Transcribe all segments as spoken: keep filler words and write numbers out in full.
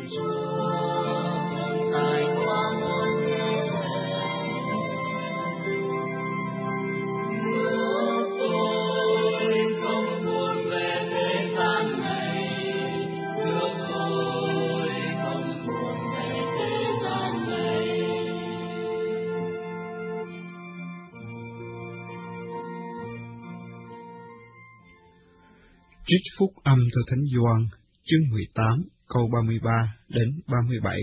Trích phúc âm theo Thánh Gioan, chương mười tám, câu ba mươi ba đến ba mươi bảy.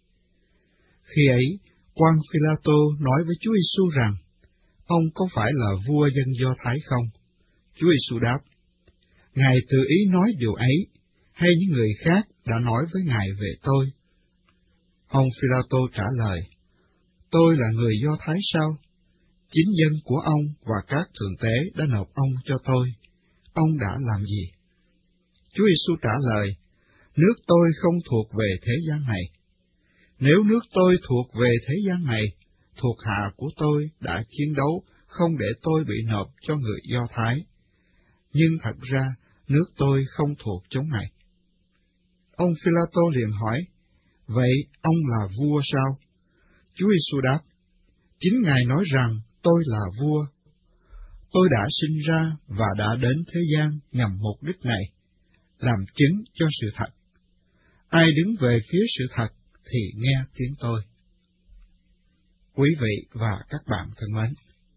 Khi ấy, quan Phi-la-tô nói với Chúa Giêsu rằng, ông có phải là vua dân Do Thái không? Chúa Giêsu đáp, Ngài tự ý nói điều ấy, hay những người khác đã nói với Ngài về tôi? Ông Phi-la-tô trả lời, tôi là người Do Thái sao? Chính dân của ông và các thượng tế đã nộp ông cho tôi. Ông đã làm gì? Chúa Giêsu trả lời, nước tôi không thuộc về thế gian này. Nếu nước tôi thuộc về thế gian này, thuộc hạ của tôi đã chiến đấu không để tôi bị nộp cho người Do Thái. Nhưng thật ra, nước tôi không thuộc chúng này. Ông Phi-la-tô liền hỏi, vậy ông là vua sao? Chúa Giêsu đáp, chính Ngài nói rằng tôi là vua. Tôi đã sinh ra và đã đến thế gian nhằm mục đích này, làm chứng cho sự thật. Ai đứng về phía sự thật thì nghe tiếng tôi. Quý vị và các bạn thân mến,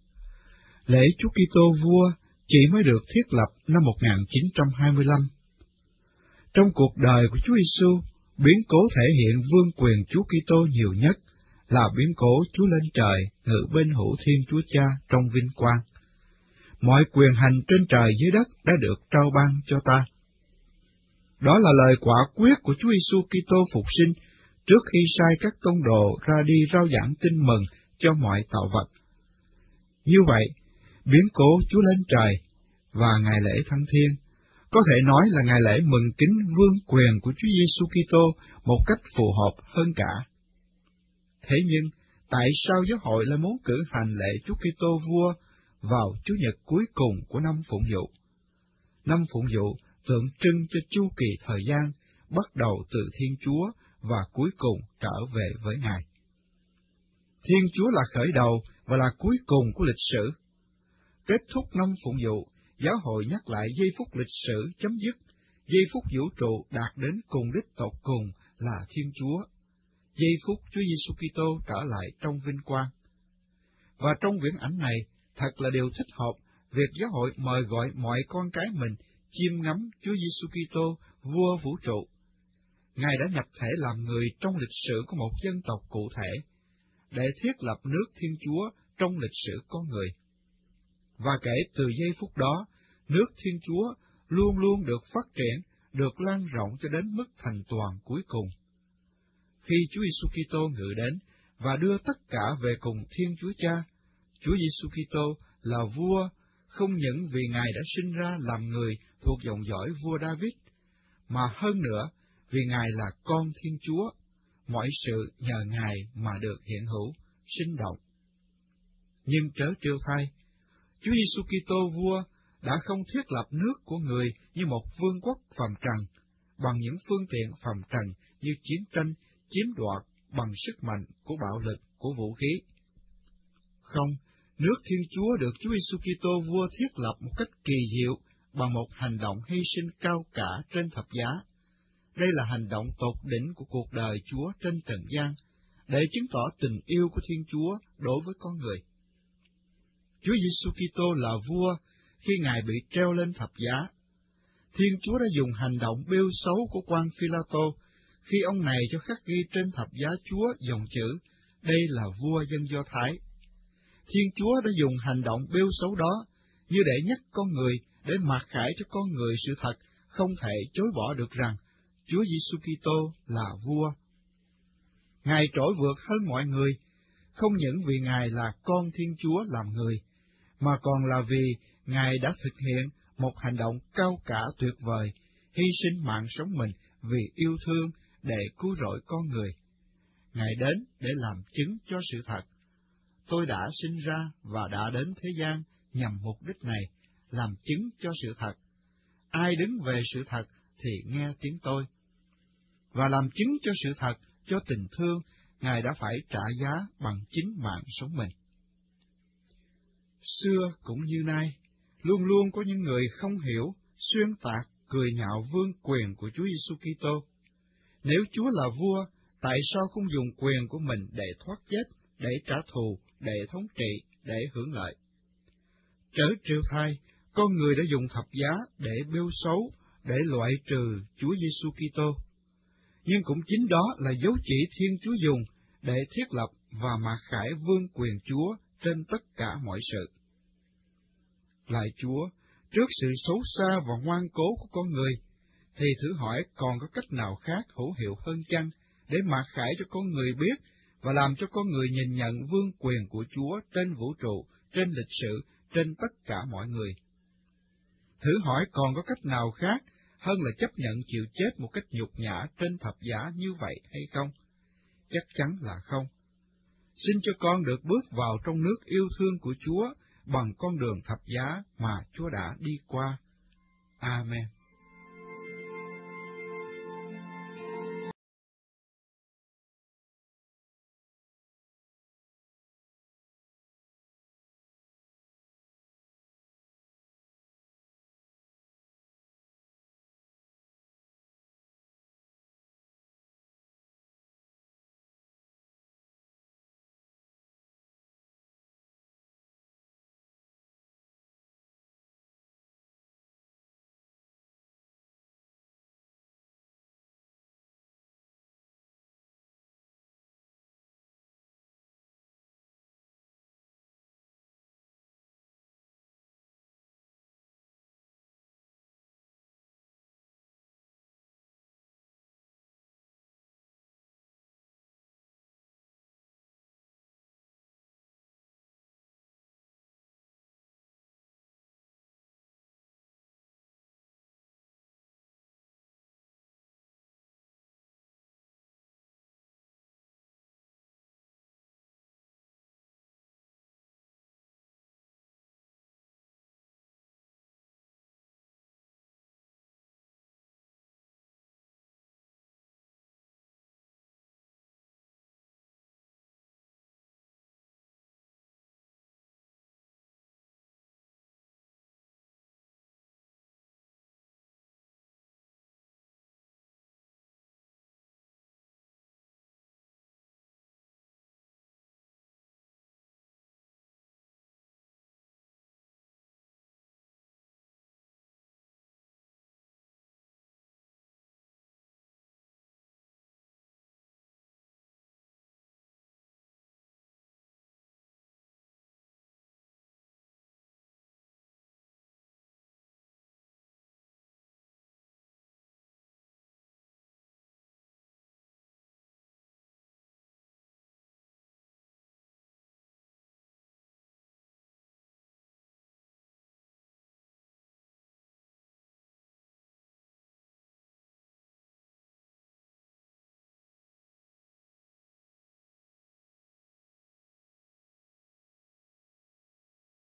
lễ Chúa Kitô vua chỉ mới được thiết lập năm một nghìn chín trăm hai mươi lăm. Trong cuộc đời của Chúa Giêsu, biến cố thể hiện vương quyền Chúa Kitô nhiều nhất là biến cố Chúa lên trời ngự bên hữu Thiên Chúa Cha trong vinh quang. Mọi quyền hành trên trời dưới đất đã được trao ban cho ta. Đó là lời quả quyết của Chúa Giêsu Kitô phục sinh trước khi sai các tông đồ ra đi rao giảng tin mừng cho mọi tạo vật. Như vậy, biến cố Chúa lên trời và ngày lễ thăng thiên có thể nói là ngày lễ mừng kính vương quyền của Chúa Giêsu Kitô một cách phù hợp hơn cả. Thế nhưng, tại sao giáo hội lại muốn cử hành lễ Chúa Kitô vua vào Chủ nhật cuối cùng của năm Phụng Dụ? Năm Phụng Dụ tượng trưng cho chu kỳ thời gian bắt đầu từ Thiên Chúa và cuối cùng trở về với Ngài. Thiên Chúa là khởi đầu và là cuối cùng của lịch sử. Kết thúc năm Phụng Dụ, giáo hội nhắc lại giây phút lịch sử chấm dứt, giây phút vũ trụ đạt đến cùng đích tột cùng là Thiên Chúa, giây phút Chúa Giêsu Kitô trở lại trong vinh quang. Và trong viễn ảnh này, thật là điều thích hợp việc giáo hội mời gọi mọi con cái mình chiêm ngắm Chúa Giêsu Kitô, vua vũ trụ. Ngài đã nhập thể làm người trong lịch sử của một dân tộc cụ thể, để thiết lập nước Thiên Chúa trong lịch sử con người. Và kể từ giây phút đó, nước Thiên Chúa luôn luôn được phát triển, được lan rộng cho đến mức thành toàn cuối cùng. Khi Chúa Giêsu Kitô ngự đến và đưa tất cả về cùng Thiên Chúa Cha, Chúa Giêsu Kitô là vua không những vì Ngài đã sinh ra làm người thuộc dòng dõi vua David, mà hơn nữa vì Ngài là con Thiên Chúa, mọi sự nhờ Ngài mà được hiện hữu, sinh động. Nhưng trớ trêu thay, Chúa Giêsu Kitô vua đã không thiết lập nước của người như một vương quốc phàm trần, bằng những phương tiện phàm trần như chiến tranh, chiếm đoạt bằng sức mạnh của bạo lực, của vũ khí. Không, nước Thiên Chúa được Chúa Giêsu Kitô vua thiết lập một cách kỳ diệu bằng một hành động hy sinh cao cả trên thập giá. Đây là hành động tột đỉnh của cuộc đời Chúa trên trần gian, để chứng tỏ tình yêu của Thiên Chúa đối với con người. Chúa Giêsu Kitô là vua khi Ngài bị treo lên thập giá. Thiên Chúa đã dùng hành động bêu xấu của quan Phi-la-tô khi ông này cho khắc ghi trên thập giá Chúa dòng chữ, đây là vua dân Do Thái. Thiên Chúa đã dùng hành động bêu xấu đó như để nhắc con người, để mặc khải cho con người sự thật không thể chối bỏ được rằng Chúa Giêsu Kitô là vua. Ngài trỗi vượt hơn mọi người, không những vì Ngài là con Thiên Chúa làm người, mà còn là vì Ngài đã thực hiện một hành động cao cả tuyệt vời, hy sinh mạng sống mình vì yêu thương để cứu rỗi con người. Ngài đến để làm chứng cho sự thật. Tôi đã sinh ra và đã đến thế gian nhằm mục đích này, làm chứng cho sự thật. Ai đứng về sự thật thì nghe tiếng tôi. và làm chứng cho sự thật, cho tình thương, Ngài đã phải trả giá bằng chính mạng sống mình. Xưa cũng như nay, luôn luôn có những người không hiểu, xuyên tạc, cười nhạo vương quyền của Chúa Giêsu Kitô. Nếu Chúa là vua, tại sao không dùng quyền của mình để thoát chết, để trả thù, để thống trị, để hưởng lợi? Trớ trêu thay, con người đã dùng thập giá để bêu xấu, để loại trừ Chúa Giêsu Kitô. Nhưng cũng chính đó là dấu chỉ Thiên Chúa dùng để thiết lập và mặc khải vương quyền Chúa trên tất cả mọi sự. Lại Chúa, trước sự xấu xa và ngoan cố của con người, thì thử hỏi còn có cách nào khác hữu hiệu hơn chăng để mặc khải cho con người biết và làm cho con người nhìn nhận vương quyền của Chúa trên vũ trụ, trên lịch sử, trên tất cả mọi người? Thử hỏi còn có cách nào khác hơn là chấp nhận chịu chết một cách nhục nhã trên thập giá như vậy hay không? Chắc chắn là không. Xin cho con được bước vào trong nước yêu thương của Chúa bằng con đường thập giá mà Chúa đã đi qua. Amen.